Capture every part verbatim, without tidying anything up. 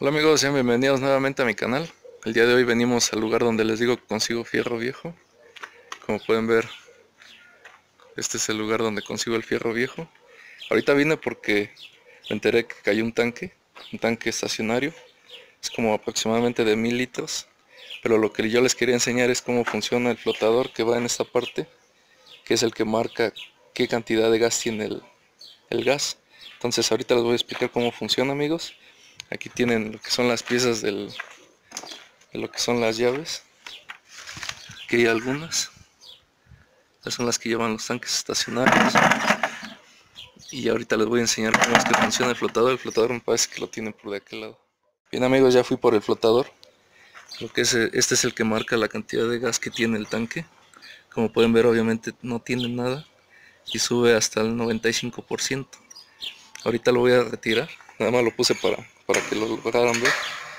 Hola amigos, sean bienvenidos nuevamente a mi canal. El día de hoy venimos al lugar donde les digo que consigo fierro viejo. Como pueden ver, este es el lugar donde consigo el fierro viejo. Ahorita vine porque me enteré que cayó un tanque, un tanque estacionario. Es como aproximadamente de mil litros. Pero lo que yo les quería enseñar es cómo funciona el flotador que va en esta parte, que es el que marca qué cantidad de gas tiene el, el gas. Entonces ahorita les voy a explicar cómo funciona, amigos. Aquí tienen lo que son las piezas del, de lo que son las llaves. Aquí hay algunas. Estas son las que llevan los tanques estacionarios. Y ahorita les voy a enseñar cómo es que funciona el flotador. El flotador me parece que lo tienen por de aquel lado. Bien amigos, ya fui por el flotador. Lo que es, este es el que marca la cantidad de gas que tiene el tanque. Como pueden ver, obviamente no tiene nada. Y sube hasta el noventa y cinco por ciento. Ahorita lo voy a retirar. Nada más lo puse para, para que lo lograran ver.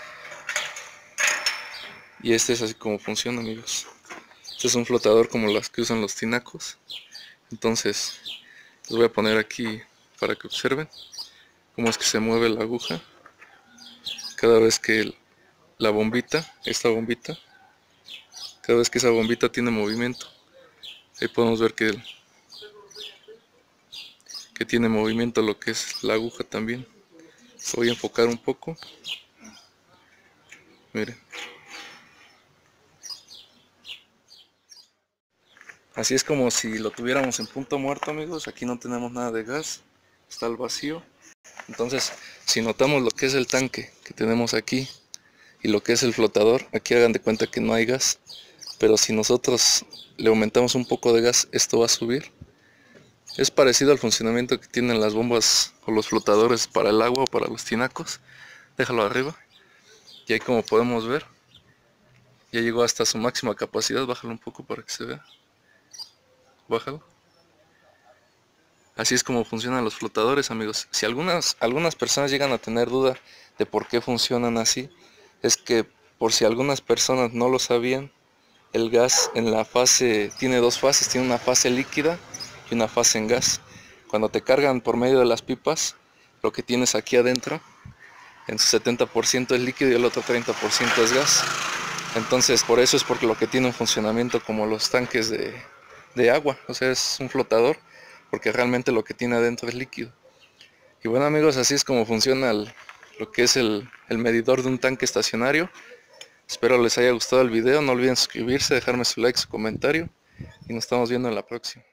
Y este es así como funciona, amigos. Este es un flotador como las que usan los tinacos. Entonces les voy a poner aquí para que observen cómo es que se mueve la aguja cada vez que el, la bombita, esta bombita, cada vez que esa bombita tiene movimiento. Ahí podemos ver que, el, que tiene movimiento lo que es la aguja también. Voy a enfocar un poco. Miren. Así es como si lo tuviéramos en punto muerto, amigos. Aquí no tenemos nada de gas, está al vacío. Entonces, si notamos lo que es el tanque que tenemos aquí y lo que es el flotador, aquí hagan de cuenta que no hay gas. Pero si nosotros le aumentamos un poco de gas, esto va a subir. Es parecido al funcionamiento que tienen las bombas o los flotadores para el agua o para los tinacos. Déjalo arriba. Y ahí como podemos ver, ya llegó hasta su máxima capacidad. Bájalo un poco para que se vea. Bájalo. Así es como funcionan los flotadores, amigos. Si algunas, algunas personas llegan a tener duda de por qué funcionan así, es que por si algunas personas no lo sabían, el gas en la fase tiene dos fases, tiene una fase líquida y una fase en gas. Cuando te cargan por medio de las pipas, lo que tienes aquí adentro, en su setenta por ciento es líquido y el otro treinta por ciento es gas. Entonces por eso es porque lo que tiene un funcionamiento como los tanques de, de agua, o sea, es un flotador, porque realmente lo que tiene adentro es líquido. Y bueno amigos, así es como funciona el, lo que es el, el medidor de un tanque estacionario. Espero les haya gustado el video, no olviden suscribirse, dejarme su like, su comentario y nos estamos viendo en la próxima.